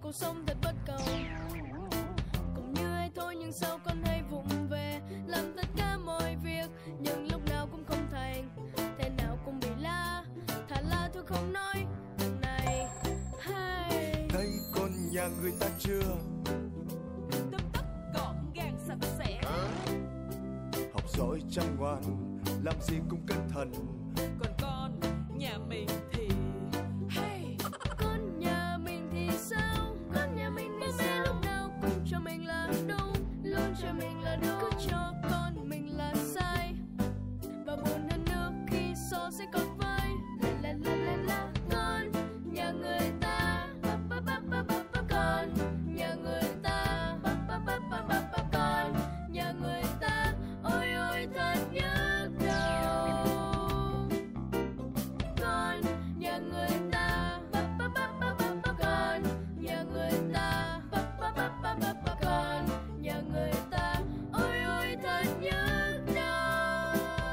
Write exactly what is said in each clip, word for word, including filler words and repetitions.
cuộc sống thật bất công. Cũng như ai thôi nhưng sao con hay vụng về, làm tất cả mọi việc nhưng lúc nào cũng không thành, thế nào cũng bị la, thà la thôi không nói đằng này. Hay thấy con nhà người ta chưa, tươm tất gọn gàng sạch sẽ, học giỏi chăm ngoan, làm gì cũng cẩn thận. còn con nhà mình thì hey. Con nhà mình thì sao, con nhà mình thì sao, lúc nào cũng cho mình là đúng, luôn cho mình là đúng, cứ cho con mình là sai, và buồn hơn nữa khi so sẽ còn với la la la la la. Con nhà người ta ba ba ba ba ba ba, con nhà người ta ba ba ba ba ba ba, con nhà người ta ôi ôi thật nhức đầu. Con nhà người ta ba ba ba ba ba ba, con nhà người ta ba ba ba ba ba ba, con nhà người ta ôi ôi thật nhức đầu.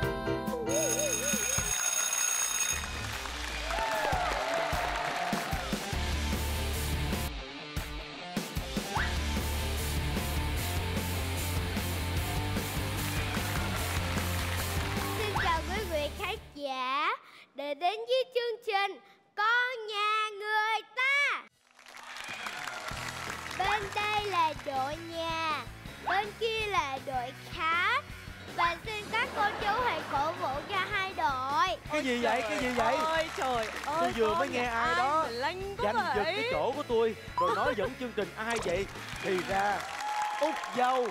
Xin chào quý vị khán giả để đến với chương trình Con Nhà Người Ta. Bên đây là đội nhà, bên kia là đội khác. Và xin các cô chú hãy cổ vũ cho hai đội. Cái gì vậy? Cái gì vậy? Ôi trời ơi, Tôi vừa mới con nghe nhà ai đó mà lanh quá giành giật vậy? cái chỗ của tôi rồi nói dẫn chương trình. Ai vậy? Thì ra Út Dâu.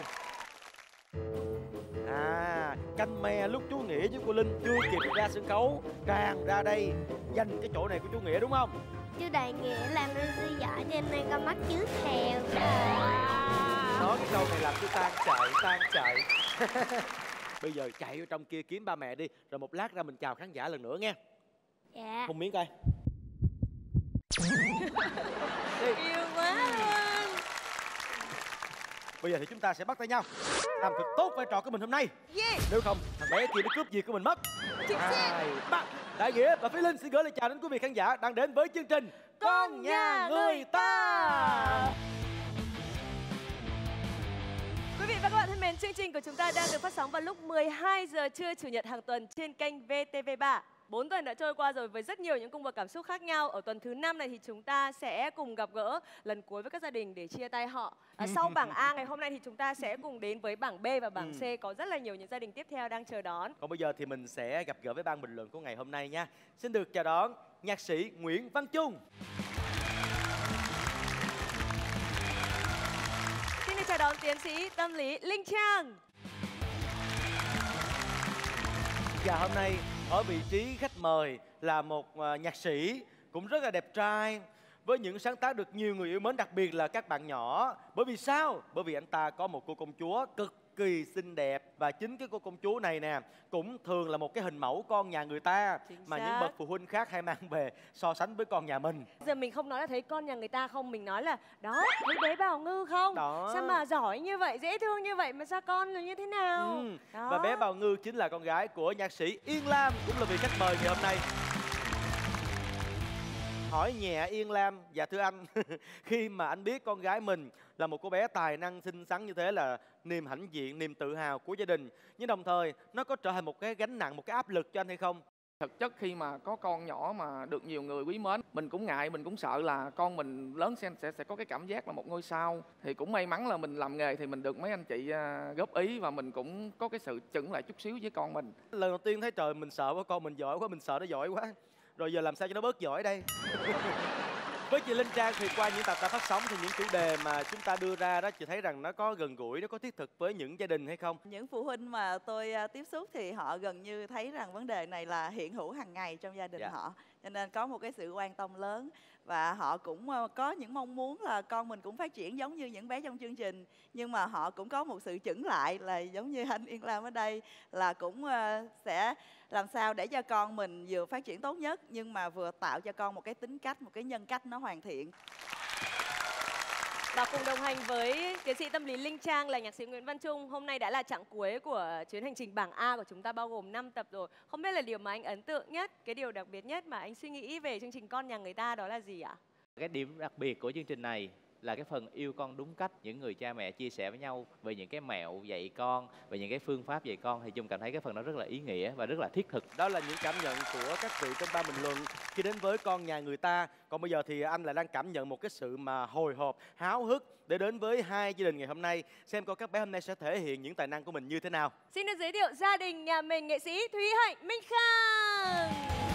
À, canh me lúc chú Nghĩa với cô Linh chưa kịp ra sân khấu tràn ra đây giành cái chỗ này của chú Nghĩa đúng không? Chú Đại Nghĩa làm ra sư giỏi cho nên con mắt chiếu theo. Nói cái câu này làm tôi tan chạy, tan chạy. Bây giờ chạy vô trong kia kiếm ba mẹ đi, rồi một lát ra mình chào khán giả lần nữa nghe. Dạ. Một miếng coi. Yêu quá luôn. Bây giờ thì chúng ta sẽ bắt tay nhau làm thật tốt vai trò của mình hôm nay. Yeah. Nếu không thằng bé kia nó cướp việc của mình mất. Chính xác. Hai, ba. Đại Nghĩa và Phi Linh xin gửi lời chào đến quý vị khán giả đang đến với chương trình Con Nhà Người Ta. Quý vị và các bạn thân mến, chương trình của chúng ta đang được phát sóng vào lúc mười hai giờ trưa chủ nhật hàng tuần trên kênh vê tê vê ba. bốn tuần đã trôi qua rồi với rất nhiều những cung bậc cảm xúc khác nhau. Ở tuần thứ năm này thì chúng ta sẽ cùng gặp gỡ lần cuối với các gia đình để chia tay họ. À, sau bảng A ngày hôm nay thì chúng ta sẽ cùng đến với bảng B và bảng C. Có rất là nhiều những gia đình tiếp theo đang chờ đón. Còn bây giờ thì mình sẽ gặp gỡ với ban bình luận của ngày hôm nay nha. Xin được chào đón nhạc sĩ Nguyễn Văn Trung. Xin được chào đón tiến sĩ tâm lý Linh Trang. Và hôm nay ở vị trí khách mời là một uh, nhạc sĩ cũng rất là đẹp trai, với những sáng tác được nhiều người yêu mến, đặc biệt là các bạn nhỏ. Bởi vì sao? Bởi vì anh ta có một cô công chúa cực kỳ xinh đẹp. Và chính cái cô công chúa này nè cũng thường là một cái hình mẫu con nhà người ta Chính mà xác. những bậc phụ huynh khác hay mang về so sánh với con nhà mình. Giờ mình không nói là thấy con nhà người ta không, mình nói là đó, thấy bé Bảo Ngư không? Đó. Sao mà giỏi như vậy, dễ thương như vậy mà sao con là như thế nào? Ừ. Đó. Và bé Bào Ngư chính là con gái của nhạc sĩ Yên Lam, cũng là vị khách mời ngày hôm nay. Hỏi nhẹ Yên Lam, dạ thưa anh, khi mà anh biết con gái mình là một cô bé tài năng xinh xắn như thế là niềm hãnh diện, niềm tự hào của gia đình, nhưng đồng thời nó có trở thành một cái gánh nặng, một cái áp lực cho anh hay không? Thực chất khi mà có con nhỏ mà được nhiều người quý mến, mình cũng ngại, mình cũng sợ là con mình lớn sẽ sẽ, sẽ có cái cảm giác là một ngôi sao. Thì cũng may mắn là mình làm nghề thì mình được mấy anh chị uh, góp ý và mình cũng có cái sự chững lại chút xíu với con mình. Lần đầu tiên thấy trời mình sợ quá, con mình giỏi quá, mình sợ nó giỏi quá. Rồi giờ làm sao cho nó bớt giỏi đây? Với chị Linh Trang thì qua những tập đã phát sóng thì những chủ đề mà chúng ta đưa ra đó, chị thấy rằng nó có gần gũi, nó có thiết thực với những gia đình hay không? Những phụ huynh mà tôi uh, tiếp xúc thì họ gần như thấy rằng vấn đề này là hiện hữu hàng ngày trong gia đình Dạ. họ. Cho nên có một cái sự quan tâm lớn. Và họ cũng uh, có những mong muốn là con mình cũng phát triển giống như những bé trong chương trình. Nhưng mà họ cũng có một sự chững lại là giống như anh Yên Lam ở đây, là cũng uh, sẽ làm sao để cho con mình vừa phát triển tốt nhất nhưng mà vừa tạo cho con một cái tính cách, một cái nhân cách nó hoàn thiện. Và cùng đồng hành với tiến sĩ tâm lý Linh Trang là nhạc sĩ Nguyễn Văn Trung. Hôm nay đã là chặng cuối của chuyến hành trình bảng A của chúng ta, bao gồm năm tập rồi. Không biết là điều mà anh ấn tượng nhất, cái điều đặc biệt nhất mà anh suy nghĩ về chương trình Con Nhà Người Ta đó là gì ạ? Cái điểm đặc biệt của chương trình này là cái phần yêu con đúng cách. Những người cha mẹ chia sẻ với nhau về những cái mẹo dạy con, về những cái phương pháp dạy con, thì Chung cảm thấy cái phần đó rất là ý nghĩa và rất là thiết thực. Đó là những cảm nhận của các vị trên ban bình luận khi đến với con nhà người ta. Còn bây giờ thì anh lại đang cảm nhận một cái sự mà hồi hộp, háo hức để đến với hai gia đình ngày hôm nay, xem coi các bé hôm nay sẽ thể hiện những tài năng của mình như thế nào. Xin được giới thiệu gia đình nhà mình, nghệ sĩ Thúy Hạnh, Minh Khang.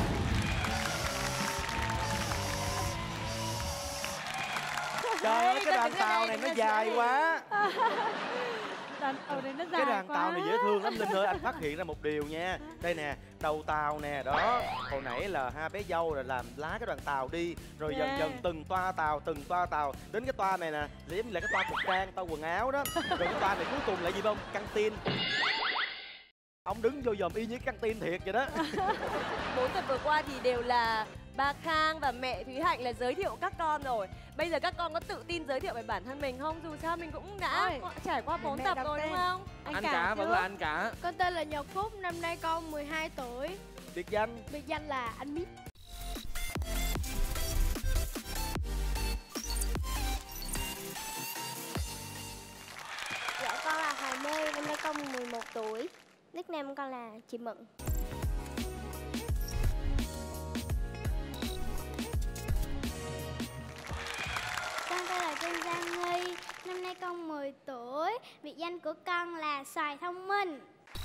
Trời ơi, cái đoàn tàu này nó dài quá. Đoàn tàu này nó dài Cái đoàn quá. tàu này dễ thương lắm Linh ơi. Anh phát hiện ra một điều nha. Đây nè, đầu tàu nè, đó. Hồi nãy là hai bé dâu là làm lá cái đoàn tàu đi. Rồi dần Yeah. dần từng toa tàu, từng toa tàu. Đến cái toa này nè, là giống như là cái toa phục trang, toa quần áo đó. Rồi cái toa này cuối cùng là gì không? Căng tin. Ông đứng vô dòm y như căng tin thiệt vậy đó. Bốn tập vừa qua thì đều là ba Khang và mẹ Thúy Hạnh là giới thiệu các con rồi. Bây giờ các con có tự tin giới thiệu về bản thân mình không? Dù sao mình cũng đã Ôi, có- trải qua bốn mẹ tập đọc rồi tên. đúng không? Anh, anh cả vẫn là anh cả. Con tên là Nhật Phúc, năm nay con mười hai tuổi. Biệt danh. Biệt danh là anh Mít. Dạ con là Hoài Mê, năm nay con mười một tuổi. Nickname con là chị Mận. Con tên là Trân Giang Nghi, năm nay con mười tuổi. Biệt danh của con là Xoài Thông Minh.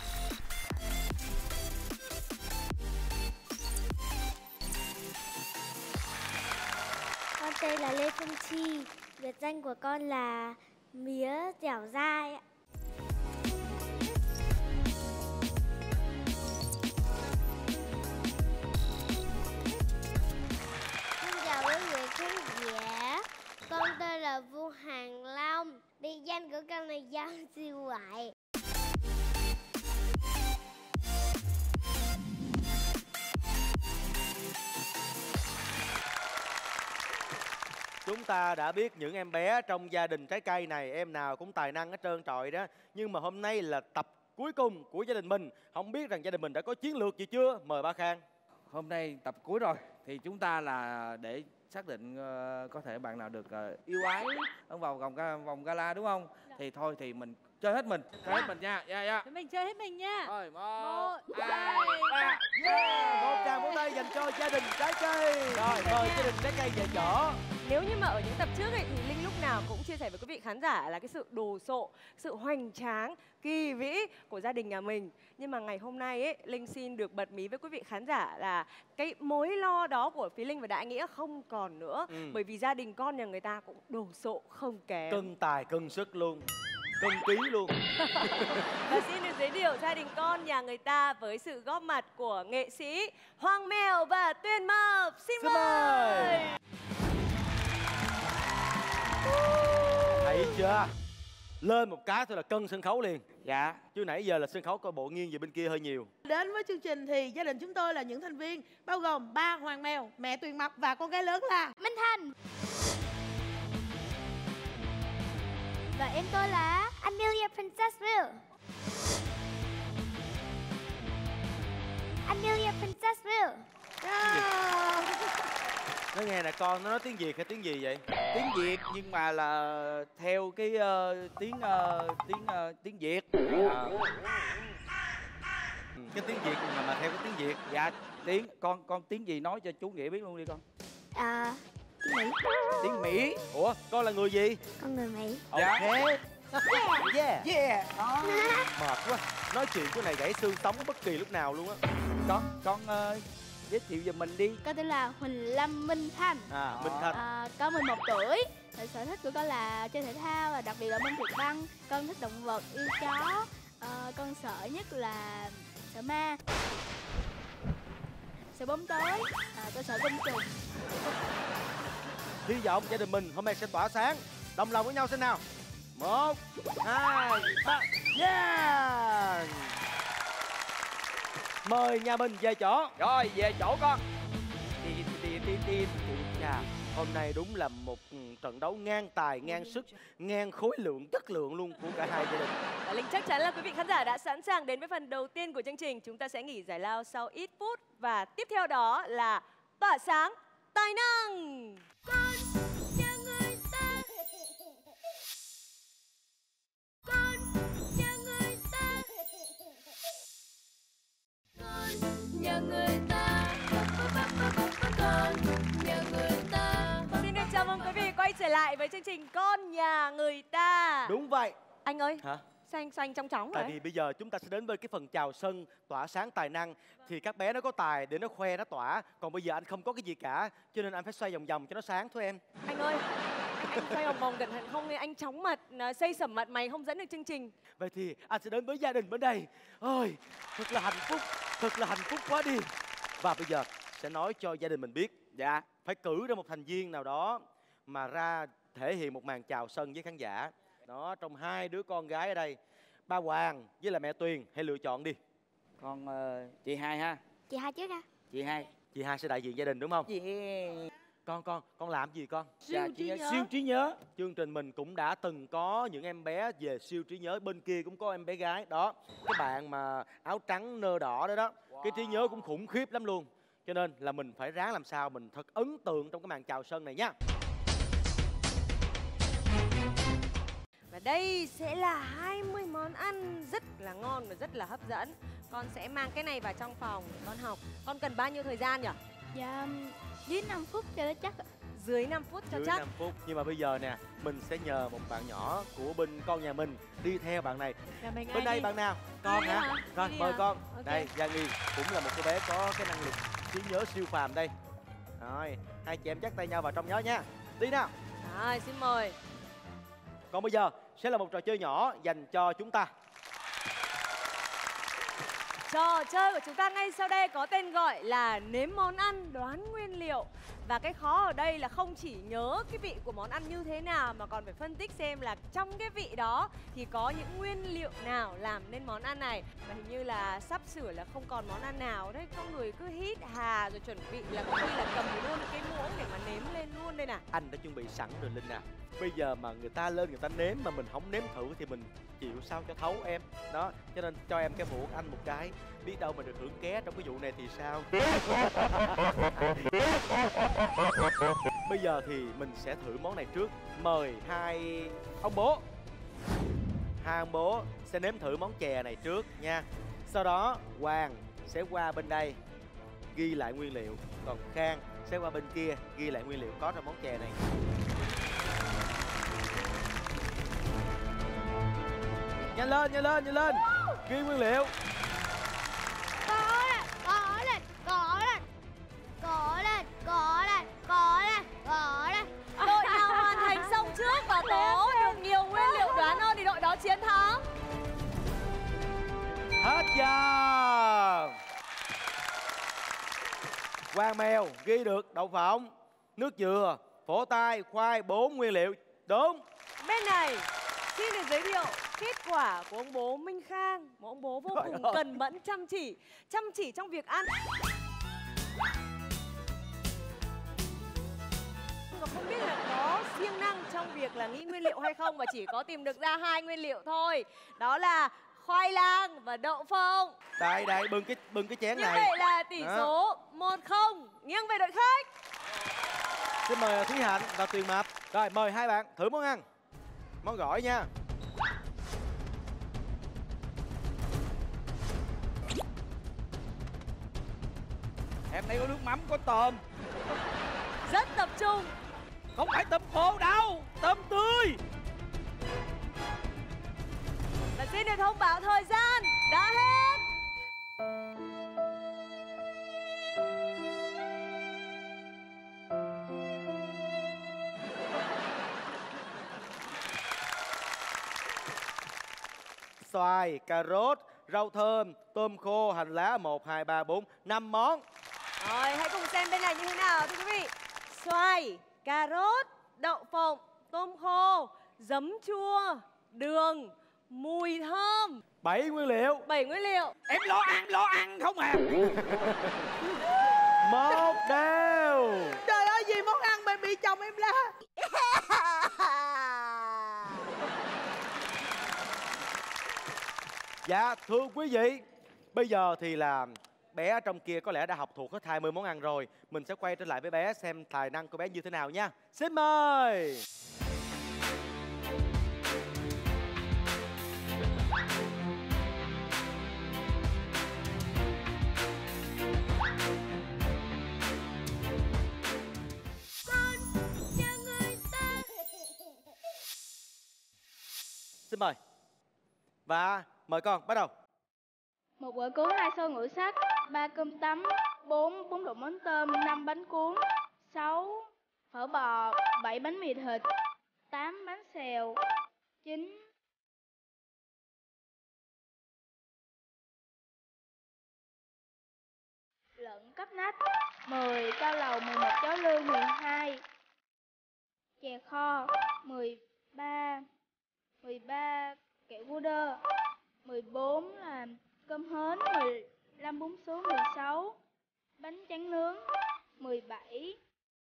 Con tên là Lê Phương Chi, biệt danh của con là Mía Dẻo Dai ạ. Xin chào quý vị khán giả, con tên là Vu Hàng Long, biệt danh của con là Giang Siêu Ngoại. Chúng ta đã biết những em bé trong gia đình trái cây này em nào cũng tài năng hết trơn trọi đó. Nhưng mà hôm nay là tập cuối cùng của gia đình mình. Không biết rằng gia đình mình đã có chiến lược gì chưa? Mời ba Khang. Hôm nay tập cuối rồi thì chúng ta là để xác định ờ, có thể bạn nào được ờ, yêu ái ở vào vòng ga, vòng gala đúng không? Thì thôi thì mình chơi hết mình, chơi hết mình nha. Dạ dạ. Chúng mình chơi hết mình nha. Rồi, một, Một, hai, hai, ba. Yeah! Một tràng vỗ tay dành cho gia đình trái cây. Rồi, mời gia đình trái cây về chỗ. Nếu như mà ở những tập trước ấy, thì Linh lúc nào cũng chia sẻ với quý vị khán giả là cái sự đồ sộ, sự hoành tráng, kỳ vĩ của gia đình nhà mình. Nhưng mà ngày hôm nay ấy, Linh xin được bật mí với quý vị khán giả là cái mối lo đó của phía Linh và Đại Nghĩa không còn nữa. Ừ. Bởi vì gia đình con nhà người ta cũng đồ sộ không kém. Cân tài cân sức luôn, cân ký luôn. Và xin được giới thiệu gia đình con nhà người ta với sự góp mặt của nghệ sĩ Hoàng Mèo và Tuyền Mập. Xin, Xin mời. mời. Thấy chưa? Lên một cái thôi là cân sân khấu liền. Dạ. Chứ nãy giờ là sân khấu coi bộ nghiêng về bên kia hơi nhiều. Đến với chương trình thì gia đình chúng tôi là những thành viên bao gồm ba Hoàng Mèo, mẹ Tuyền Mập và con gái lớn là Minh Thành. Và em tôi là Amelia Princessville. Amelia Princessville. Nó nghe nè con, nó nói tiếng Việt hay tiếng gì vậy? Tiếng Việt nhưng mà là theo cái ờ, tiếng ờ, tiếng ờ, tiếng Việt. Dạ. Ừ, cái tiếng Việt mà mà theo cái tiếng Việt. Dạ, tiếng con con tiếng gì nói cho chú Nghĩa biết luôn đi con. À, tiếng Mỹ. Tiếng Mỹ. Ủa, con là người gì? Con người Mỹ. Dạ. Ok. Yeah. Yeah. Đó. Mệt quá. Nói chuyện cái này gãy xương sống bất kỳ lúc nào luôn á. Con con ờ, giới thiệu về mình đi. Con tên là Huỳnh Lâm Minh Thanh. À, Minh Thanh. À, có mười một tuổi. Và sở thích của con là chơi thể thao và đặc biệt là môn trượt băng. Con thích động vật, yêu chó. À, con sợ nhất là sợ ma, sợ bóng tối. À, con sợ côn trùng. Hy vọng gia đình mình hôm nay sẽ tỏa sáng. Đồng lòng với nhau xem nào. Một, hai, ba. Yeah. Mời nhà mình về chỗ. Rồi về chỗ con. Đi đi đi đi. Chà, hôm nay đúng là một ừ, trận đấu ngang tài, ngang sức, ngang khối lượng, chất lượng luôn của cả hai gia đình. Và Linh chắc chắn là quý vị khán giả đã sẵn sàng đến với phần đầu tiên của chương trình. Chúng ta sẽ nghỉ giải lao sau ít phút. Và tiếp theo đó là tỏa sáng tài năng. Con nhà người ta lại với chương trình Con Nhà Người Ta. Đúng vậy. Anh ơi. Hả? Sao anh, sao anh trong chóng Tại vậy? vì bây giờ chúng ta sẽ đến với cái phần chào sân tỏa sáng tài năng. Thì các bé nó có tài để nó khoe, nó tỏa. Còn bây giờ anh không có cái gì cả, cho nên anh phải xoay vòng vòng cho nó sáng thôi em. Anh ơi, anh, anh xoay vòng vòng cẩn thận không thì anh chóng mặt, à, xây sẩm mặt mày không dẫn được chương trình. Vậy thì anh sẽ đến với gia đình bên đây. Ôi, thật là hạnh phúc, thật là hạnh phúc quá đi. Và bây giờ sẽ nói cho gia đình mình biết. Dạ. Phải cử ra một thành viên nào đó mà ra thể hiện một màn chào sân với khán giả. Đó, trong hai đứa con gái ở đây, ba Hoàng với là mẹ Tuyền, hãy lựa chọn đi. Con uh, chị hai ha. Chị hai trước ha. Chị hai. Chị hai sẽ đại diện gia đình đúng không? Yeah. Con con con làm gì con? Siêu Dạ, trí chị nhớ. siêu trí nhớ. Chương trình mình cũng đã từng có những em bé về siêu trí nhớ, bên kia cũng có em bé gái đó. Cái bạn mà áo trắng nơ đỏ đó đó, wow. Cái trí nhớ cũng khủng khiếp lắm luôn. Cho nên là mình phải ráng làm sao mình thật ấn tượng trong cái màn chào sân này nha. Và đây sẽ là hai mươi món ăn rất là ngon và rất là hấp dẫn. Con sẽ mang cái này vào trong phòng để con học. Con cần bao nhiêu thời gian nhỉ? Dạ dưới năm phút cho nó chắc. Dưới năm phút cho Dưới chắc. năm phút. Nhưng mà bây giờ nè, mình sẽ nhờ một bạn nhỏ của bên con nhà mình đi theo bạn này. Nhà mình Bên đây đi. bạn nào? Con Đi hả? hả? Rồi Đi mời hả? con. Ok. Đây, Gia Nghi cũng là một cô bé có cái năng lực trí nhớ siêu phàm đây. Rồi, hai chị em dắt tay nhau vào trong nhớ nha. Đi nào. Rồi, xin mời. Còn bây giờ sẽ là một trò chơi nhỏ dành cho chúng ta. Trò chơi của chúng ta ngay sau đây có tên gọi là nếm món ăn đoán nguyên liệu. Và cái khó ở đây là không chỉ nhớ cái vị của món ăn như thế nào mà còn phải phân tích xem là trong cái vị đó thì có những nguyên liệu nào làm nên món ăn này. Và hình như là sắp sửa là không còn món ăn nào đấy. Có người cứ hít hà rồi chuẩn bị là có khi là cầm luôn cái muỗng để mà nếm lên luôn đây nè. Anh đã chuẩn bị sẵn rồi Linh à. Bây giờ mà người ta lên người ta nếm mà mình không nếm thử thì mình chịu sao cho thấu em. Đó, cho nên cho em cái muỗng anh một cái. Biết đâu mình được hưởng ké trong cái vụ này thì sao. Bây giờ thì mình sẽ thử món này trước. Mời hai ông bố. Hai ông bố sẽ nếm thử món chè này trước nha. Sau đó Hoàng sẽ qua bên đây ghi lại nguyên liệu. Còn Khang sẽ qua bên kia ghi lại nguyên liệu có trong món chè này. Nhanh lên, nhanh lên, nhanh lên. Ghi nguyên liệu. Có lên, có lên, có lên. Có lên, có lên, có lên, có lên. Đội nào hoàn thành xong trước và có được nhiều nguyên liệu đoán hơn thì đội đó chiến thắng. Hết giờ. Hoàng Mèo ghi được đậu phộng, nước dừa, phổ tai, khoai, bốn nguyên liệu. Đúng. Bên này xin được giới thiệu kết quả của ông bố Minh Khang. Một ông bố vô Trời cùng ơi. cần mẫn, chăm chỉ. Chăm chỉ trong việc ăn. Và không biết là có siêng năng trong việc là nghĩ nguyên liệu hay không, và chỉ có tìm được ra hai nguyên liệu thôi. Đó là khoai lang và đậu phộng. Đây, đây, bưng cái bưng cái chén Như này. vậy là tỷ Đó. số một không nghiêng về đội khách. Xin mời Thúy Hạnh và Tuyền Mập. Rồi, mời hai bạn thử món ăn. Món gỏi nha. Em thấy có nước mắm, có tôm. Rất tập trung. Không phải tôm khô đâu, tôm tươi. Và xin được thông báo thời gian đã hết. Xoài, cà rốt, rau thơm, tôm khô, hành lá, một, hai, ba, bốn, năm món. Rồi, hãy cùng xem bên này như thế nào thưa quý vị. Xoài, cà rốt, đậu phộng, tôm khô, giấm chua, đường, mùi thơm. Bảy nguyên liệu. Bảy nguyên liệu. Em lo ăn, lo ăn không à. Một đều. Trời ơi, gì món ăn mà bị chồng em la. Dạ, thưa quý vị, bây giờ thì là bé ở trong kia có lẽ đã học thuộc hết hai mươi món ăn rồi. Mình sẽ quay trở lại với bé xem tài năng của bé như thế nào nha. Xin mời. Con nhà người ta mời. Và mời con bắt đầu. Một bữa cuốn, hai xôi ngũ sắc, ba cơm tấm, bốn bún đậu mắm tôm, năm bánh cuốn, sáu phở bò, bảy bánh mì thịt, tám bánh xèo, chín lợn cắp nách, mười cao lầu, mười một cháo lương, mười hai chè kho, mười ba mười ba kẹo vu đơ, mười bốn là cơm hến, mười lăm bún số, mười sáu bánh tráng nướng, mười bảy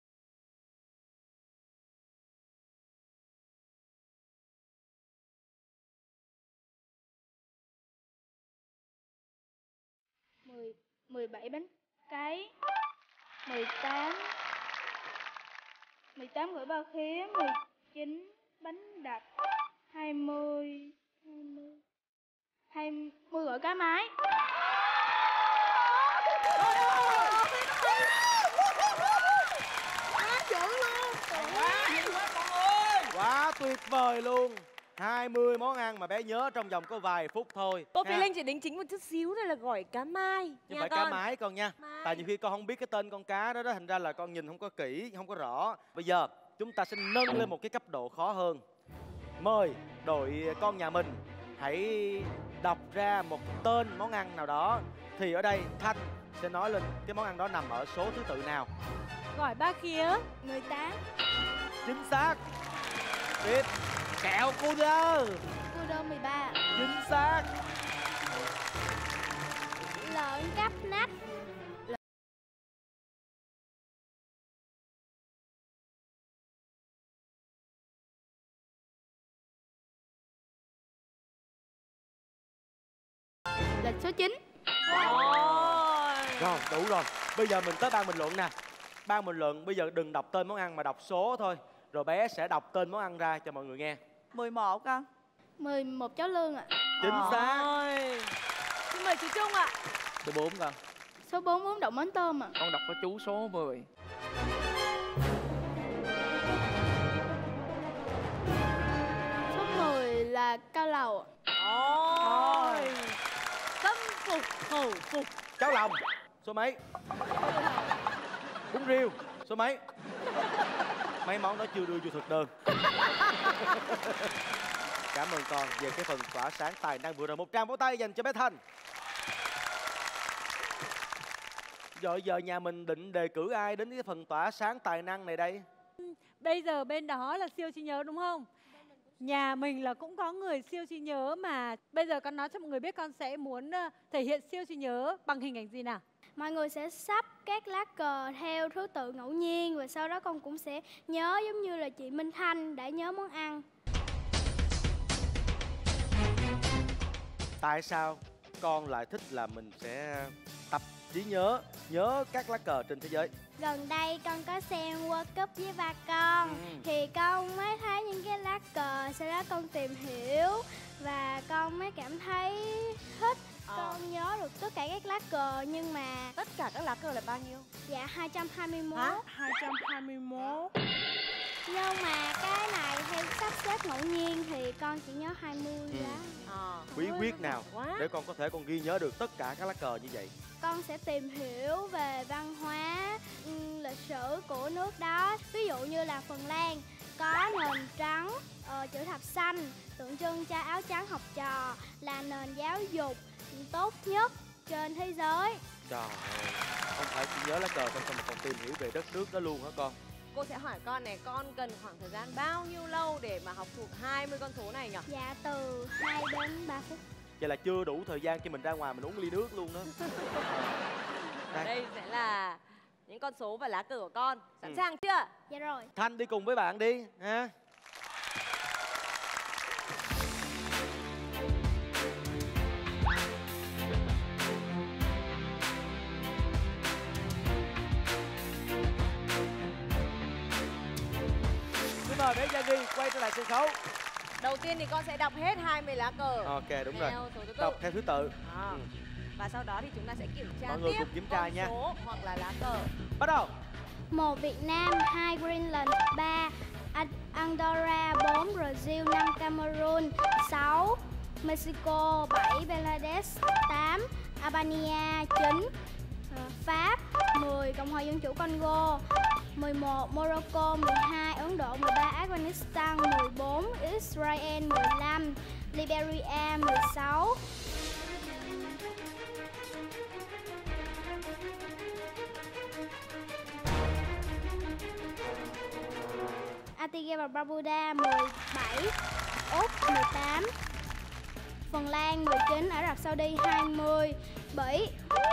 mười mười bảy bánh cáy, mười tám mười tám gỏi ba khía, mười chín bánh đập, hai mươi hai mươi gỏi cá mái. Quá chuẩn luôn. Quá tuyệt vời luôn. hai mươi món ăn mà bé nhớ trong vòng có vài phút thôi. Cô ha. Thùy Linh chỉ đính chính một chút xíu đây là gỏi cá mai. Nhưng nha phải con. cá mái con nha. Mai. Tại nhiều khi con không biết cái tên con cá đó đó, thành ra là con nhìn không có kỹ, không có rõ. Bây giờ chúng ta sẽ nâng lên một cái cấp độ khó hơn. Mời đội con nhà mình hãy đọc ra một tên món ăn nào đó. Thì ở đây Thanh sẽ nói lên cái món ăn đó nằm ở số thứ tự nào. Gỏi ba khía. mười tám. Chính xác. Tiếp. Kẹo cu đơ. Cu đơ mười ba. Chính xác. Lợn cắp nách. Là số chín. Rồi, đủ rồi. Bây giờ mình tới ban bình luận nè. Ban bình luận bây giờ đừng đọc tên món ăn mà đọc số thôi. Rồi bé sẽ đọc tên món ăn ra cho mọi người nghe. mười một con. mười một cháo lương ạ. Chính xác. Xin mời chú Trung ạ. Số bốn con. Số bốn bún đậu mắm tôm ạ. Con đọc cho chú số mười. Số mười là cao lầu ạ. Ôi. Tâm phục khẩu phục. Cháo lòng. Số mấy? Bún riêu. Số mấy? Mấy món đó chưa đưa vô thực đơn. Cảm ơn con về cái phần tỏa sáng tài năng vừa rồi. Một tràng vỗ tay dành cho bé Thanh. Rồi giờ nhà mình định đề cử ai đến cái phần tỏa sáng tài năng này đây? Bây giờ bên đó là siêu trí nhớ đúng không? Nhà mình là cũng có người siêu trí nhớ mà. Bây giờ con nói cho mọi người biết con sẽ muốn thể hiện siêu trí nhớ bằng hình ảnh gì nào? Mọi người sẽ sắp các lá cờ theo thứ tự ngẫu nhiên và sau đó con cũng sẽ nhớ giống như là chị Minh Thanh đã nhớ món ăn. Tại sao con lại thích là mình sẽ tập trí nhớ, nhớ các lá cờ trên thế giới? Gần đây con có xem World Cup với ba con Ừ. thì con mới thấy những cái lá cờ, sau đó con tìm hiểu và con mới cảm thấy thích. Con nhớ được tất cả các lá cờ nhưng mà Tất cả các lá cờ là bao nhiêu? dạ hai trăm hai mươi mốt. Hả? hai trăm hai mươi mốt. Nhưng mà cái này theo sắp xếp ngẫu nhiên thì con chỉ nhớ hai mươi Ừ. lá. Ờ. Bí quyết nào Quá. để con có thể con ghi nhớ được tất cả các lá cờ như vậy? Con sẽ tìm hiểu về văn hóa, ừm, lịch sử của nước đó. Ví dụ như là Phần Lan có nền trắng, ờ, chữ thập xanh, tượng trưng cho áo trắng học trò, là nền giáo dục tốt nhất trên thế giới. Trời ơi, không phải chỉ nhớ lá cờ không mà còn tìm hiểu về đất nước đó luôn hả con? Cô sẽ hỏi con này, con cần khoảng thời gian bao nhiêu lâu để mà học thuộc hai mươi con số này nhỉ? Dạ từ hai đến ba phút. Vậy là chưa đủ thời gian khi mình ra ngoài mình uống ly nước luôn đó. Ở đây sẽ là những con số và lá cờ của con. Sẵn Ừ. sàng chưa? Dạ rồi. Thanh đi cùng với bạn đi ha. Xin mời bé Gia Ghi quay trở lại sân khấu. Đầu tiên thì con sẽ đọc hết hai mươi lá cờ. Ok, đúng rồi. Theo số thứ tự. Đọc theo thứ tự. À. Ừ. Và sau đó thì chúng ta sẽ kiểm tra Mọi người tiếp cùng kiểm tra con nha. số hoặc là lá cờ. Bắt đầu. Một Việt Nam, hai Greenland, ba Andorra, bốn Brazil, năm Cameroon, sáu Mexico, bảy Bangladesh, tám Albania, chín Pháp, mười Cộng hòa Dân chủ Congo, mười một Morocco, mười hai Ấn Độ, mười ba Afghanistan, mười bốn Israel, mười lăm Liberia, mười sáu Antigua và Barbuda, mười bảy Úc, mười tám Phần Lan, mười chín Ả Rập Saudi, hai mươi Bỉ.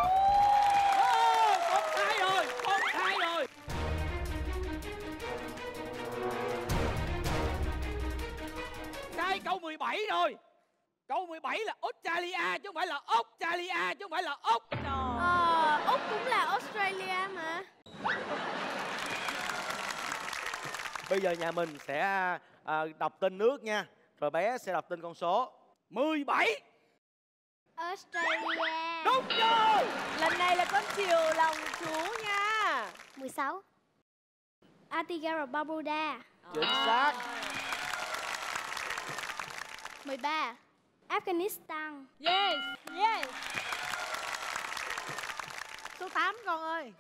Con sai rồi, con sai rồi. Sai câu mười bảy rồi. Câu mười bảy là Australia chứ không phải là Australia chứ không phải là Úc. Ờ, Úc cũng là Australia mà. Bây giờ nhà mình sẽ à, đọc tên nước nha. Rồi bé sẽ đọc tên con số. mười bảy. Australia. Đúng rồi. Lần này là con chiều lòng chú nha. mười sáu Antigua và Barbuda. Chính xác. mười ba Afghanistan. Yes, yes. Số tám con ơi.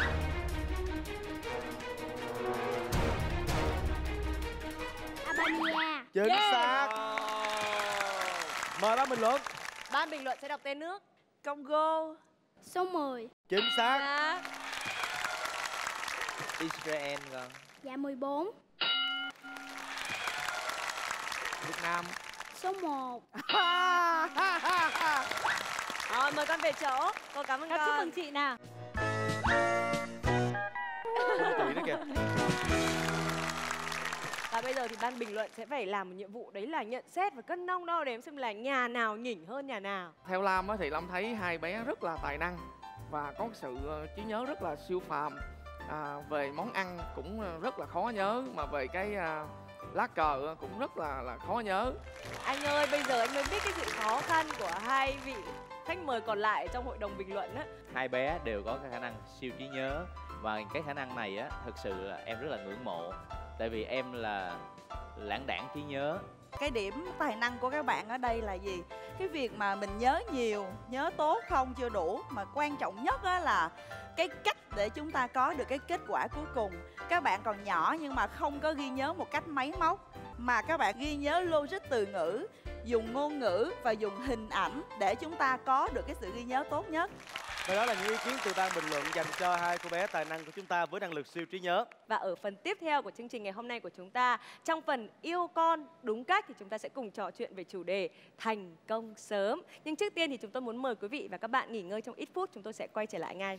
Albania. Chính Yeah. xác. Mời ban bình luận. Ban bình luận sẽ đọc tên nước. Congo. Số mười. Chính xác. Dạ. Israel con. Dạ mười bốn. Việt Nam. Số một. Rồi mời con về chỗ. Cô cảm ơn Con con. chúc mừng chị nào. Chị đó kìa. Và bây giờ thì ban bình luận sẽ phải làm một nhiệm vụ, đấy là nhận xét và cân đong đo đếm xem là nhà nào nhỉnh hơn nhà nào. Theo Lam á, thì Lam thấy hai bé rất là tài năng và có sự ờ, trí nhớ rất là siêu phàm. À, về món ăn cũng ờ, rất là khó nhớ, mà về cái à, lá cờ cũng rất là là khó nhớ. Anh ơi, bây giờ anh mới biết cái sự khó khăn của hai vị khách mời còn lại trong hội đồng bình luận á. Hai bé đều có cái khả năng siêu trí nhớ, và cái khả năng này á thực sự là em rất là ngưỡng mộ, tại vì em là lãng đãng trí nhớ. Cái điểm tài năng của các bạn ở đây là gì? Cái việc mà mình nhớ nhiều, nhớ tốt không chưa đủ, mà quan trọng nhất á là cái cách để chúng ta có được cái kết quả cuối cùng. Các bạn còn nhỏ nhưng mà không có ghi nhớ một cách máy móc, mà các bạn ghi nhớ logic từ ngữ, dùng ngôn ngữ và dùng hình ảnh để chúng ta có được cái sự ghi nhớ tốt nhất. Và đó là những ý kiến từ ban bình luận dành cho hai cô bé tài năng của chúng ta với năng lực siêu trí nhớ. Và ở phần tiếp theo của chương trình ngày hôm nay của chúng ta, trong phần yêu con đúng cách thì chúng ta sẽ cùng trò chuyện về chủ đề thành công sớm. Nhưng trước tiên thì chúng tôi muốn mời quý vị và các bạn nghỉ ngơi trong ít phút, chúng tôi sẽ quay trở lại ngay.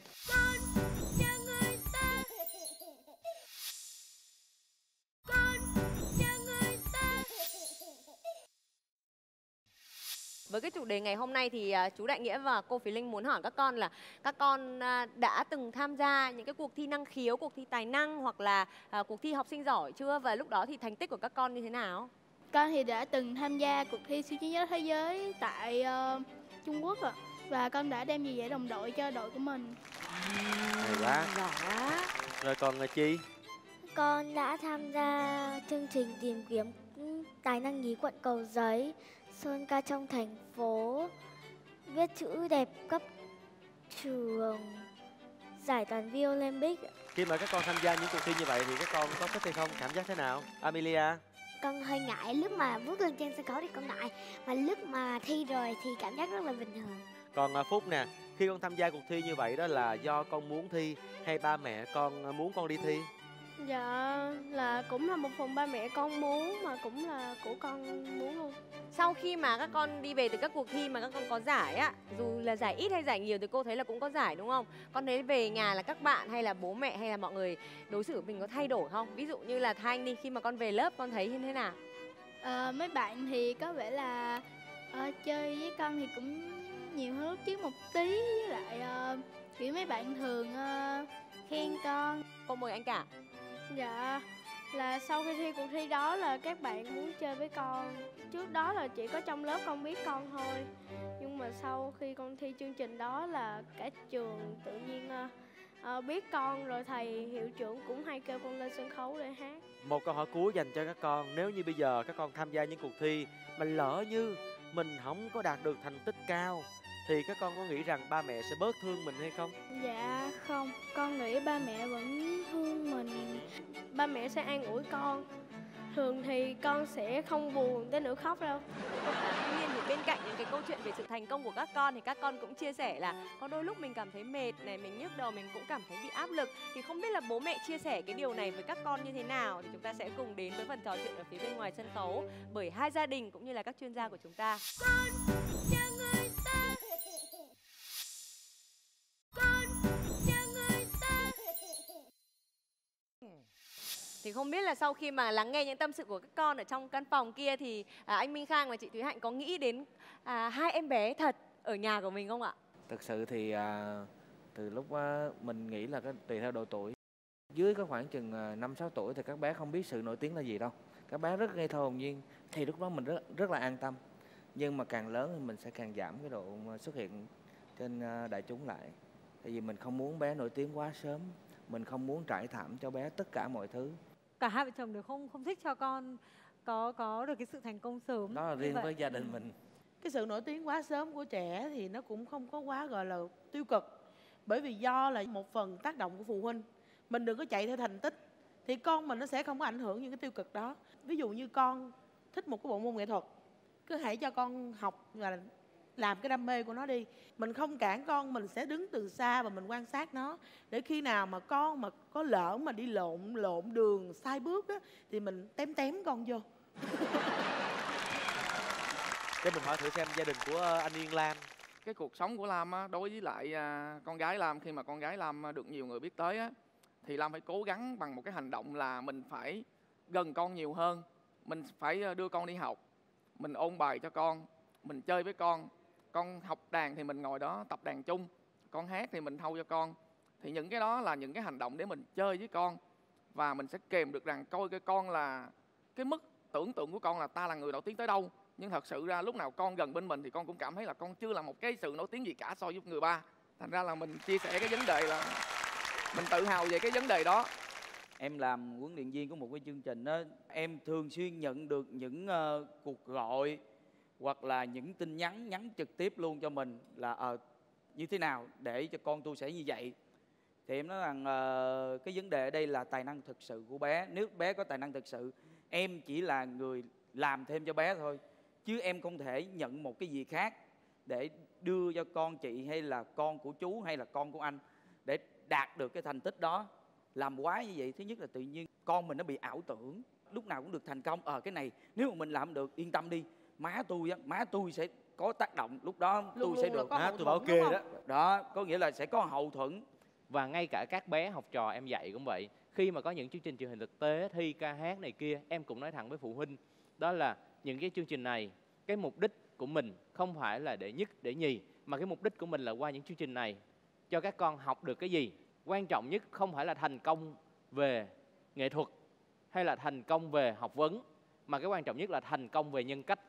Với cái chủ đề ngày hôm nay thì uh, chú Đại Nghĩa và cô Phí Linh muốn hỏi các con là các con uh, đã từng tham gia những cái cuộc thi năng khiếu, cuộc thi tài năng hoặc là uh, cuộc thi học sinh giỏi chưa? Và lúc đó thì thành tích của các con như thế nào? Con thì đã từng tham gia cuộc thi siêu trí nhớ thế giới tại uh, Trung Quốc ạ. Và con đã đem về giải đồng đội cho đội của mình. Hay quá. Giỏi quá. Rồi còn uh, Chi? Con đã tham gia chương trình tìm kiếm tài năng nhí quận Cầu Giấy, sơn ca trong thành phố, viết chữ đẹp cấp trường, giải toàn vi Olympic. Khi mà các con tham gia những cuộc thi như vậy thì các con có thích hay không? Cảm giác thế nào? Amelia? Con hơi ngại, lúc mà bước lên trên sân khấu thì con ngại, mà lúc mà thi rồi thì cảm giác rất là bình thường. Còn uh, Phúc nè, khi con tham gia cuộc thi như vậy đó là do con muốn thi hay ba mẹ con uh, muốn con đi thi? Dạ là cũng là một phần ba mẹ con muốn, mà cũng là của con muốn luôn. Sau khi mà các con đi về từ các cuộc thi mà các con có giải á, dù là giải ít hay giải nhiều thì cô thấy là cũng có giải đúng không? Con thấy về nhà là các bạn hay là bố mẹ hay là mọi người đối xử với mình có thay đổi không? Ví dụ như là Thanh đi, khi mà con về lớp con thấy như thế nào? À, mấy bạn thì có vẻ là uh, chơi với con thì cũng nhiều hơn lúc trước một tí, với lại uh, kiểu mấy bạn thường uh, khen con. Cô mời anh cả. Dạ là sau khi thi cuộc thi đó là các bạn muốn chơi với con. Trước đó là chỉ có trong lớp con biết con thôi, nhưng mà sau khi con thi chương trình đó là cả trường tự nhiên uh, ờ, biết con rồi thầy hiệu trưởng cũng hay kêu con lên sân khấu để hát. Một câu hỏi cuối dành cho các con. Nếu như bây giờ các con tham gia những cuộc thi mà lỡ như mình không có đạt được thành tích cao thì các con có nghĩ rằng ba mẹ sẽ bớt thương mình hay không? Dạ không, con nghĩ ba mẹ vẫn thương mình. Ba mẹ sẽ an ủi con. Thường thì con sẽ không buồn tới nỗi khóc đâu. Tuy nhiên thì bên cạnh những cái câu chuyện về sự thành công của các con thì các con cũng chia sẻ là có đôi lúc mình cảm thấy mệt này, mình nhức đầu, mình cũng cảm thấy bị áp lực. Thì không biết là bố mẹ chia sẻ cái điều này với các con như thế nào, thì chúng ta sẽ cùng đến với phần trò chuyện ở phía bên ngoài sân khấu bởi hai gia đình cũng như là các chuyên gia của chúng ta. Thì không biết là sau khi mà lắng nghe những tâm sự của các con ở trong căn phòng kia thì à, anh Minh Khang và chị Thúy Hạnh có nghĩ đến à, hai em bé thật ở nhà của mình không ạ? Thực sự thì à, từ lúc á, mình nghĩ là cái tùy theo độ tuổi. Dưới có khoảng chừng năm sáu tuổi thì các bé không biết sự nổi tiếng là gì đâu. Các bé rất ngây thơ hồn nhiên, thì lúc đó mình rất rất là an tâm. Nhưng mà càng lớn thì mình sẽ càng giảm cái độ xuất hiện trên đại chúng lại. Tại vì mình không muốn bé nổi tiếng quá sớm, mình không muốn trải thảm cho bé tất cả mọi thứ. Cả hai vợ chồng đều không không thích cho con có có được cái sự thành công sớm. Đó là riêng với gia đình mình. Cái sự nổi tiếng quá sớm của trẻ thì nó cũng không có quá gọi là tiêu cực. Bởi vì do là một phần tác động của phụ huynh. Mình đừng có chạy theo thành tích thì con mình nó sẽ không có ảnh hưởng những cái tiêu cực đó. Ví dụ như con thích một cái bộ môn nghệ thuật, cứ hãy cho con học và làm cái đam mê của nó đi. Mình không cản con, mình sẽ đứng từ xa và mình quan sát nó. Để khi nào mà con mà có lỡ mà đi lộn lộn đường sai bước á, thì mình tém tém con vô. Để mình hỏi thử xem gia đình của anh Yên Lam. Cái cuộc sống của Lam á, đối với lại à, con gái Lam, khi mà con gái Lam được nhiều người biết tới á, thì Lam phải cố gắng bằng một cái hành động là mình phải gần con nhiều hơn. Mình phải đưa con đi học, mình ôn bài cho con, mình chơi với con. Con học đàn thì mình ngồi đó tập đàn chung, con hát thì mình thâu cho con. Thì những cái đó là những cái hành động để mình chơi với con. Và mình sẽ kèm được rằng coi cái con là cái mức tưởng tượng của con là ta là người nổi tiếng tới đâu. Nhưng thật sự ra lúc nào con gần bên mình thì con cũng cảm thấy là con chưa là một cái sự nổi tiếng gì cả so với người ba. Thành ra là mình chia sẻ cái vấn đề là mình tự hào về cái vấn đề đó. Em làm huấn luyện viên của một cái chương trình đó, em thường xuyên nhận được những uh, cuộc gọi hoặc là những tin nhắn nhắn trực tiếp luôn cho mình là uh, như thế nào để cho con tôi sẽ như vậy. Thì em nói rằng uh, cái vấn đề ở đây là tài năng thực sự của bé. Nếu bé có tài năng thực sự, em chỉ là người làm thêm cho bé thôi, chứ em không thể nhận một cái gì khác để đưa cho con chị hay là con của chú hay là con của anh để đạt được cái thành tích đó. Làm quá như vậy, thứ nhất là tự nhiên con mình nó bị ảo tưởng, lúc nào cũng được thành công. Ờ cái này nếu mà mình làm được, yên tâm đi, má tôi á, má tôi sẽ có tác động, lúc đó Luôn tôi sẽ luôn là được. có Má hậu tôi thuẫn, bảo kê đúng đó. Đó, có nghĩa là sẽ có hậu thuẫn. Và ngay cả các bé học trò em dạy cũng vậy. Khi mà có những chương trình truyền hình thực tế, thi ca hát này kia, em cũng nói thẳng với phụ huynh, đó là những cái chương trình này, cái mục đích của mình không phải là để nhất, để nhì, mà cái mục đích của mình là qua những chương trình này cho các con học được cái gì. Quan trọng nhất không phải là thành công về nghệ thuật hay là thành công về học vấn, mà cái quan trọng nhất là thành công về nhân cách.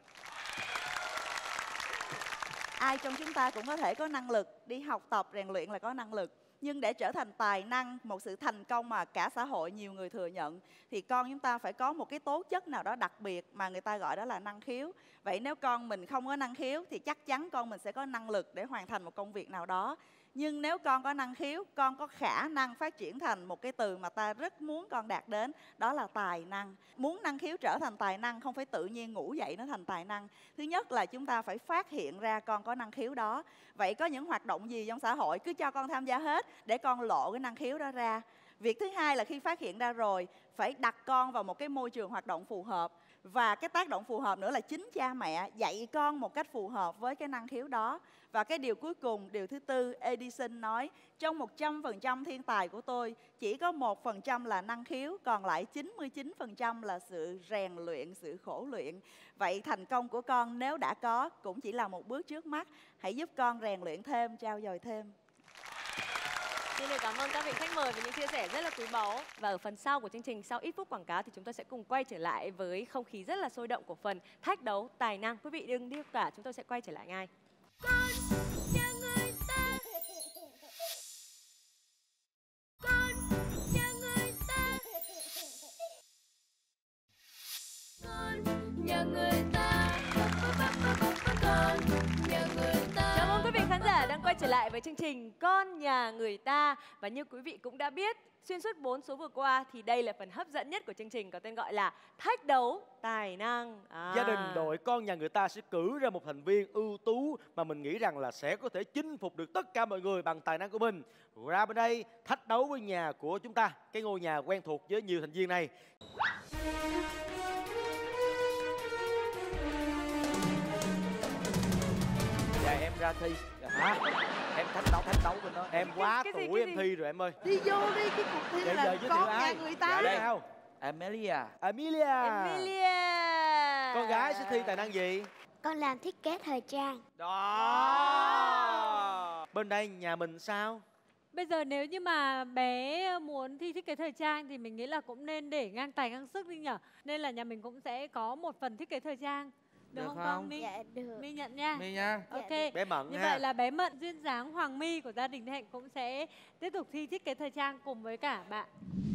Ai trong chúng ta cũng có thể có năng lực, đi học tập, rèn luyện là có năng lực. Nhưng để trở thành tài năng, một sự thành công mà cả xã hội nhiều người thừa nhận, thì con chúng ta phải có một cái tố chất nào đó đặc biệt mà người ta gọi đó là năng khiếu. Vậy nếu con mình không có năng khiếu thì chắc chắn con mình sẽ có năng lực để hoàn thành một công việc nào đó. Nhưng nếu con có năng khiếu, con có khả năng phát triển thành một cái từ mà ta rất muốn con đạt đến, đó là tài năng. Muốn năng khiếu trở thành tài năng không phải tự nhiên ngủ dậy nó thành tài năng. Thứ nhất là chúng ta phải phát hiện ra con có năng khiếu đó. Vậy có những hoạt động gì trong xã hội cứ cho con tham gia hết để con lộ cái năng khiếu đó ra. Việc thứ hai là khi phát hiện ra rồi, phải đặt con vào một cái môi trường hoạt động phù hợp. Và cái tác động phù hợp nữa là chính cha mẹ dạy con một cách phù hợp với cái năng khiếu đó. Và cái điều cuối cùng, điều thứ tư, Edison nói, trong một trăm phần trăm thiên tài của tôi, chỉ có một phần trăm là năng khiếu, còn lại chín mươi chín phần trăm là sự rèn luyện, sự khổ luyện. Vậy thành công của con nếu đã có cũng chỉ là một bước trước mắt. Hãy giúp con rèn luyện thêm, trau dồi thêm. Xin được cảm ơn các vị khách mời với những chia sẻ rất là quý báu. Và ở phần sau của chương trình, sau ít phút quảng cáo thì chúng tôi sẽ cùng quay trở lại với không khí rất là sôi động của phần thách đấu tài năng. Quý vị đừng đi cả, chúng tôi sẽ quay trở lại ngay. Con nhà người ta, con nhà người ta. Chào mừng quý vị khán giả đang quay trở lại với chương trình Con Nhà Người Ta. Và như quý vị cũng đã biết, xuyên suốt bốn số vừa qua thì đây là phần hấp dẫn nhất của chương trình có tên gọi là Thách Đấu Tài Năng. À. Gia đình đội Con Nhà Người Ta sẽ cử ra một thành viên ưu tú mà mình nghĩ rằng là sẽ có thể chinh phục được tất cả mọi người bằng tài năng của mình. Ra bên đây thách đấu với nhà của chúng ta, cái ngôi nhà quen thuộc với nhiều thành viên này. Dạ em ra thi. Hả? Em thách đấu thách đấu bên đó. Em quá cái gì, tuổi cái em gì? thi rồi em ơi. Đi vô đi, cái cuộc thi Bây là giờ giới thiệu Con ai? Nhà Người Ta. Dạ đây không? Amelia. Amelia. Emilia. Con gái sẽ thi tài năng gì? Con làm thiết kế thời trang. Đó. Bên đây nhà mình sao? Bây giờ nếu như mà bé muốn thi thiết kế thời trang thì mình nghĩ là cũng nên để ngang tài ngang sức đi nhở. Nên là nhà mình cũng sẽ có một phần thiết kế thời trang. Được, Được không, không? con My? Dạ được. My nhận nha. My nha. Ok. Bé Mận Như ha. vậy là bé Mận duyên dáng Hoàng My của gia đình Hạnh cũng sẽ tiếp tục thi thiết kế thời trang cùng với cả bạn.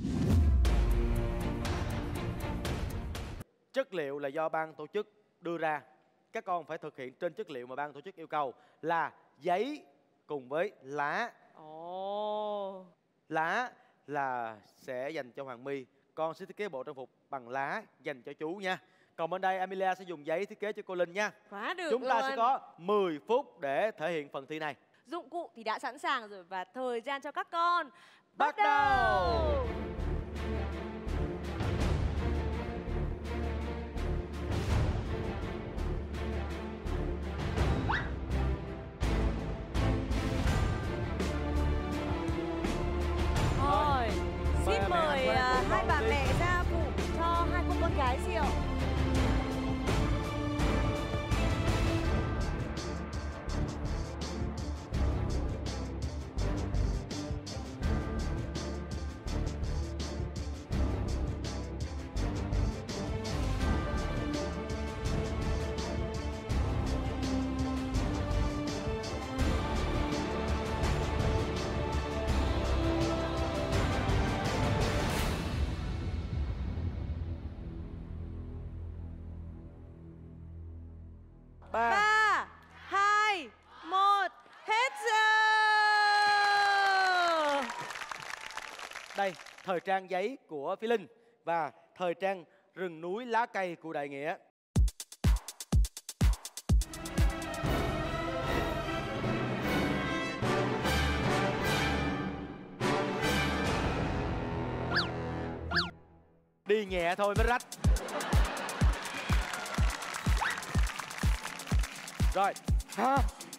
Chất liệu là do ban tổ chức đưa ra. Các con phải thực hiện trên chất liệu mà ban tổ chức yêu cầu là giấy cùng với lá. Ồ. Lá là sẽ dành cho Hoàng My. Con sẽ thiết kế bộ trang phục bằng lá dành cho chú nha. Còn bên đây Amelia sẽ dùng giấy thiết kế cho cô Linh nha. Quá được Chúng ta luôn. sẽ có mười phút để thể hiện phần thi này. Dụng cụ thì đã sẵn sàng rồi và thời gian cho các con Bắt đầu. Rồi, xin Mời mời mẹ à, Hạnh hai bà đi. mẹ ra phụ cho hai cô con gái siêu. Ba. Ba, hai, một, hết giờ. Đây, thời trang giấy của Phi Linh và thời trang rừng núi lá cây của Đại Nghĩa. Đi nhẹ thôi mới rách. Rồi. Ha.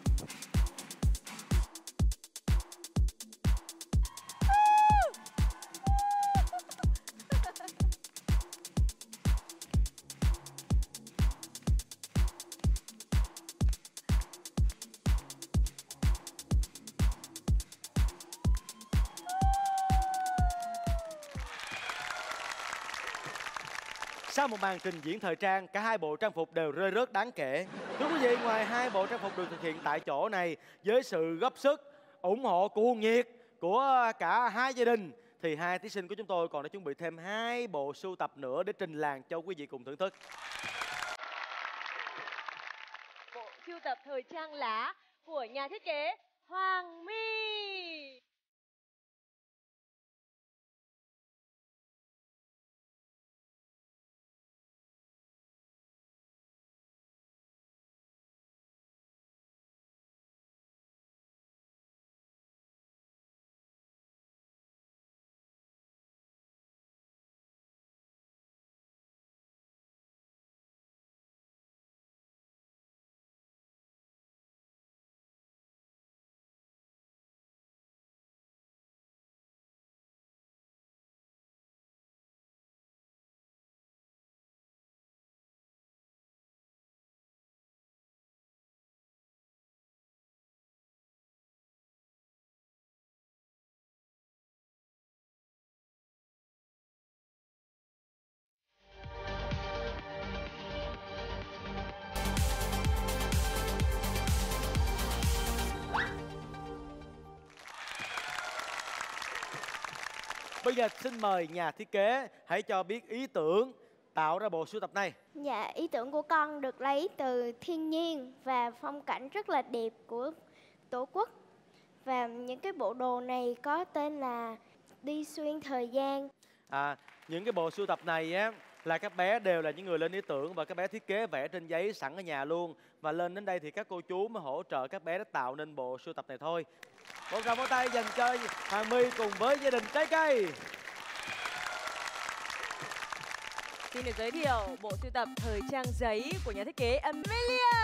Sau một màn trình diễn thời trang, cả hai bộ trang phục đều rơi rớt đáng kể. Thưa quý vị, ngoài hai bộ trang phục được thực hiện tại chỗ này, với sự góp sức, ủng hộ cuồng nhiệt của cả hai gia đình, thì hai thí sinh của chúng tôi còn đã chuẩn bị thêm hai bộ sưu tập nữa để trình làng cho quý vị cùng thưởng thức. Bộ sưu tập thời trang lá của nhà thiết kế Hoàng My. Bây giờ xin mời nhà thiết kế hãy cho biết ý tưởng tạo ra bộ sưu tập này? Dạ, ý tưởng của con được lấy từ thiên nhiên và phong cảnh rất là đẹp của Tổ quốc. Và những cái bộ đồ này có tên là Đi xuyên thời gian. À, những cái bộ sưu tập này á là các bé đều là những người lên ý tưởng và các bé thiết kế vẽ trên giấy sẵn ở nhà luôn. Và lên đến đây thì các cô chú mới hỗ trợ các bé để tạo nên bộ sưu tập này thôi. Một tràng vỗ tay dành cho Hoàng My cùng với gia đình Trái Cây. Xin được giới thiệu bộ sưu tập thời trang giấy của nhà thiết kế Amelia.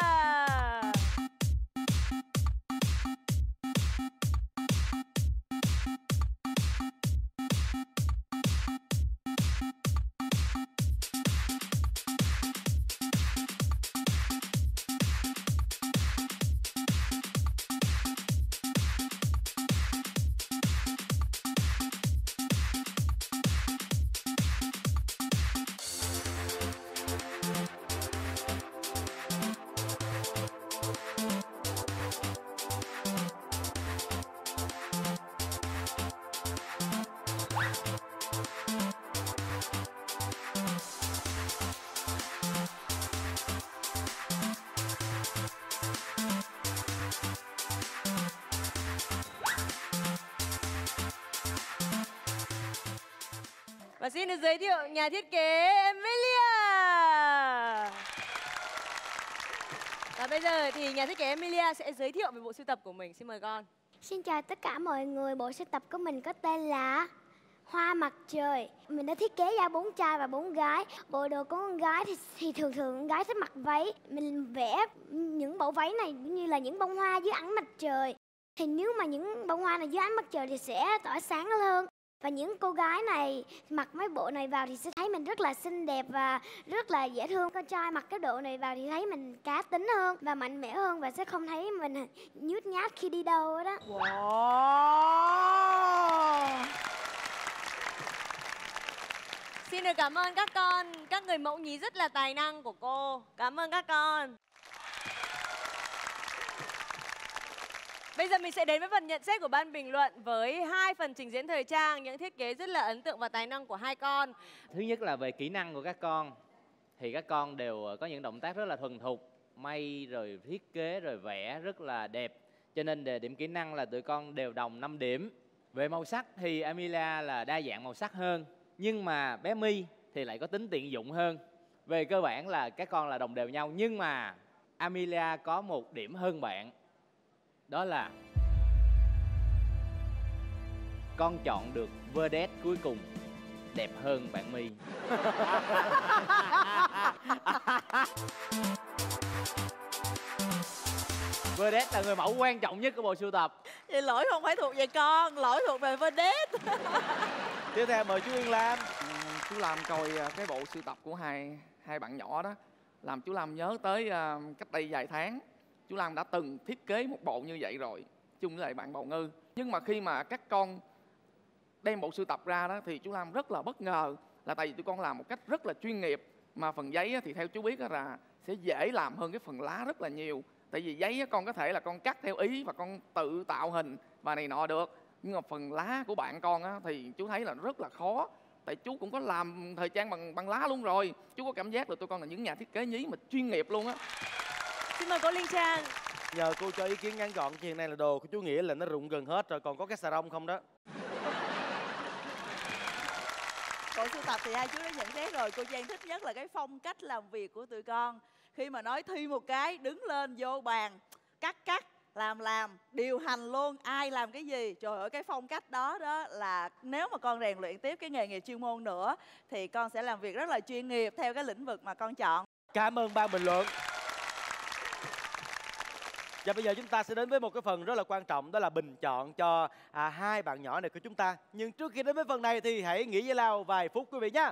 Và xin được giới thiệu nhà thiết kế Amelia. Và bây giờ thì nhà thiết kế Amelia sẽ giới thiệu về bộ sưu tập của mình. Xin mời con. Xin chào tất cả mọi người. Bộ sưu tập của mình có tên là Hoa Mặt Trời. Mình đã thiết kế ra bốn trai và bốn gái. Bộ đồ của con gái thì, thì thường thường con gái sẽ mặc váy. Mình vẽ những bộ váy này như là những bông hoa dưới ánh mặt trời. Thì nếu mà những bông hoa này dưới ánh mặt trời thì sẽ tỏa sáng hơn. Và những cô gái này mặc mấy bộ này vào thì sẽ thấy mình rất là xinh đẹp và rất là dễ thương. Con trai mặc cái độ này vào thì thấy mình cá tính hơn và mạnh mẽ hơn và sẽ không thấy mình nhút nhát khi đi đâu đó. Wow. Xin được cảm ơn các con, các người mẫu nhí rất là tài năng của cô. Cảm ơn các con. Bây giờ mình sẽ đến với phần nhận xét của ban bình luận với hai phần trình diễn thời trang, những thiết kế rất là ấn tượng và tài năng của hai con. Thứ nhất là về kỹ năng của các con. Thì các con đều có những động tác rất là thuần thục, may rồi thiết kế rồi vẽ rất là đẹp. Cho nên đề điểm kỹ năng là tụi con đều đồng năm điểm. Về màu sắc thì Amelia là đa dạng màu sắc hơn, nhưng mà bé My thì lại có tính tiện dụng hơn. Về cơ bản là các con là đồng đều nhau, nhưng mà Amelia có một điểm hơn bạn. Đó là con chọn được vedette cuối cùng đẹp hơn bạn My. Vedette là người mẫu quan trọng nhất của bộ sưu tập. Vậy lỗi không phải thuộc về con, lỗi thuộc về vedette. Tiếp theo mời chú Yên Lam. Chú Lam coi cái bộ sưu tập của hai hai bạn nhỏ đó, làm chú Lam nhớ tới uh, cách đây vài tháng chú Lam đã từng thiết kế một bộ như vậy rồi chung với lại bạn Bầu Ngư. Nhưng mà khi mà các con đem bộ sưu tập ra đó thì chú Lam rất là bất ngờ, là tại vì tụi con làm một cách rất là chuyên nghiệp. Mà phần giấy thì theo chú biết là sẽ dễ làm hơn cái phần lá rất là nhiều. Tại vì giấy con có thể là con cắt theo ý và con tự tạo hình và này nọ được. Nhưng mà phần lá của bạn con á, thì chú thấy là rất là khó. Tại chú cũng có làm thời trang bằng bằng lá luôn rồi. Chú có cảm giác là tụi con là những nhà thiết kế nhí mà chuyên nghiệp luôn á. Xin mời cô Linh Trang. Nhờ cô cho ý kiến ngắn gọn, chuyện này là đồ của chú Nghĩa là nó rụng gần hết rồi, còn có cái xà rông không đó. Bộ sưu tập thì hai chú đã nhận xét rồi. Cô Giang thích nhất là cái phong cách làm việc của tụi con. Khi mà nói thi một cái, đứng lên vô bàn, cắt cắt, làm làm, điều hành luôn, ai làm cái gì. Trời ơi, cái phong cách đó đó là nếu mà con rèn luyện tiếp cái nghề nghiệp chuyên môn nữa thì con sẽ làm việc rất là chuyên nghiệp theo cái lĩnh vực mà con chọn. Cảm ơn ban bình luận. Và bây giờ chúng ta sẽ đến với một cái phần rất là quan trọng, đó là bình chọn cho à, hai bạn nhỏ này của chúng ta. Nhưng trước khi đến với phần này thì hãy nghỉ giải lao vài phút quý vị nhé.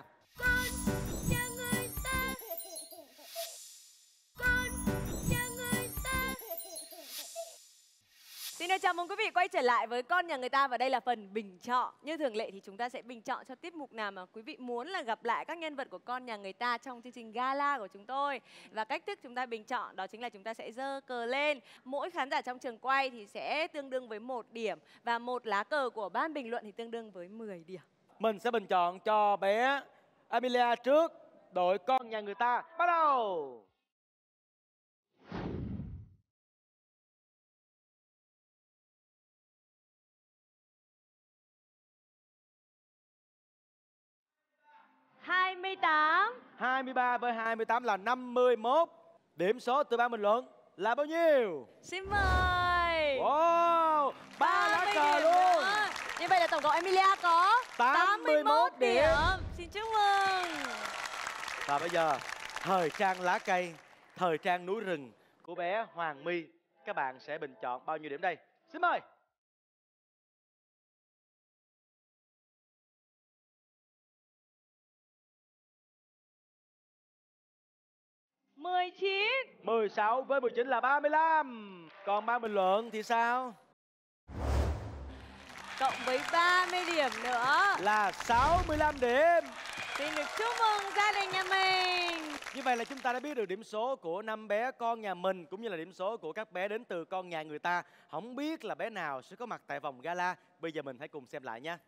Xin được chào mừng quý vị quay trở lại với Con Nhà Người Ta, và đây là phần bình chọn. Như thường lệ thì chúng ta sẽ bình chọn cho tiết mục nào mà quý vị muốn là gặp lại các nhân vật của Con Nhà Người Ta trong chương trình gala của chúng tôi. Và cách thức chúng ta bình chọn đó chính là chúng ta sẽ giơ cờ lên. Mỗi khán giả trong trường quay thì sẽ tương đương với một điểm, và một lá cờ của ban bình luận thì tương đương với mười điểm. Mình sẽ bình chọn cho bé Amelia trước. đội con nhà người ta bắt đầu. hai mươi tám. hai mươi ba với hai mươi tám là năm mươi mốt. Điểm số từ ban bình luận là bao nhiêu? Xin mời. Wow, ba lá cờ luôn. Nữa. Như vậy là tổng cộng Emilia có tám mươi mốt điểm. Xin chúc mừng. Và bây giờ thời trang lá cây, thời trang núi rừng của bé Hoàng My, các bạn sẽ bình chọn bao nhiêu điểm đây? Xin mời. mười chín. mười sáu với mười chín là ba mươi lăm. Còn ban bình luận thì sao? Cộng với ba mươi điểm nữa là sáu mươi lăm điểm. Xin được chúc mừng gia đình nhà mình. Như vậy là chúng ta đã biết được điểm số của năm bé con nhà mình cũng như là điểm số của các bé đến từ con nhà người ta. Không biết là bé nào sẽ có mặt tại vòng gala. Bây giờ mình hãy cùng xem lại nha.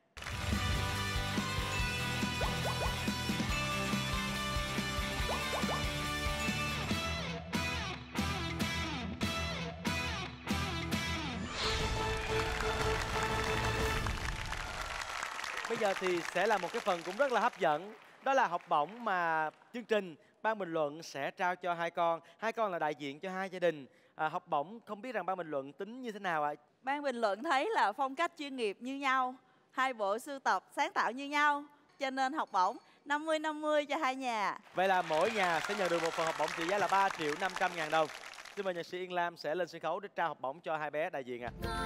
Bây giờ thì sẽ là một cái phần cũng rất là hấp dẫn. Đó là học bổng mà chương trình ban bình luận sẽ trao cho hai con. Hai con là đại diện cho hai gia đình. À, học bổng không biết rằng ban bình luận tính như thế nào ạ? À? Ban bình luận thấy là phong cách chuyên nghiệp như nhau, hai bộ sưu tập sáng tạo như nhau, cho nên học bổng năm mươi năm mươi cho hai nhà. Vậy là mỗi nhà sẽ nhận được một phần học bổng trị giá là ba triệu năm trăm ngàn đồng. Xin mời nhạc sĩ Yên Lam sẽ lên sân khấu để trao học bổng cho hai bé đại diện ạ. À.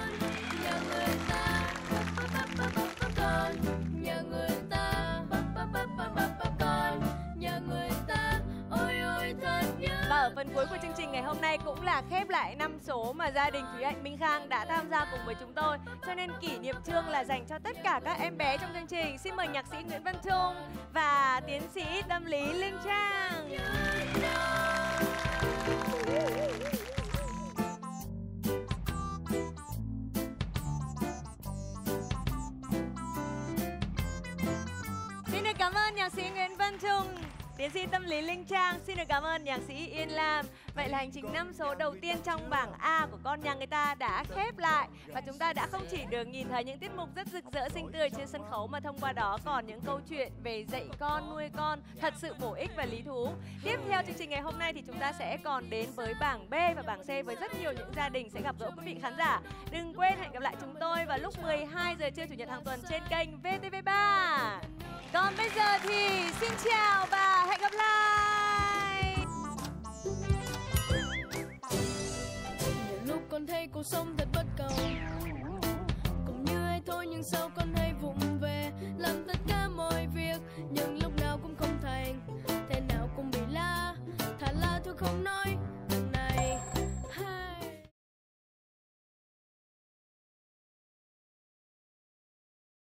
Nhà người ta, con nhà người ta, ôi ôi thật nhớ. Và ở phần cuối của chương trình ngày hôm nay cũng là khép lại năm số mà gia đình Thúy Hạnh Minh Khang đã tham gia cùng với chúng tôi. Cho nên kỷ niệm chương là dành cho tất cả các em bé trong chương trình. Xin mời nhạc sĩ Nguyễn Văn Trung và tiến sĩ tâm lý Linh Trang. Cảm ơn nhạc sĩ Nguyễn Văn Trung, tiến sĩ tâm lý Linh Trang. Xin được cảm ơn nhạc sĩ Yên Lam. Vậy là hành trình năm số đầu tiên trong bảng A của con nhà người ta đã khép lại. Và chúng ta đã không chỉ được nhìn thấy những tiết mục rất rực rỡ xinh tươi trên sân khấu, mà thông qua đó còn những câu chuyện về dạy con, nuôi con thật sự bổ ích và lý thú. Tiếp theo chương trình ngày hôm nay thì chúng ta sẽ còn đến với bảng B và bảng C với rất nhiều những gia đình sẽ gặp gỡ quý vị khán giả. Đừng quên hẹn gặp lại chúng tôi vào lúc mười hai giờ trưa Chủ nhật hàng tuần trên kênh vê tê vê ba. Còn bây giờ thì xin chào và hẹn gặp lại. Nhiều lúc con thấy cuộc sống thật bất công, cũng như ai thôi, nhưng sao con hay vụng về làm tất cả mọi việc, nhưng lúc nào cũng không thành, thế nào cũng bị la, thà la thôi không nói.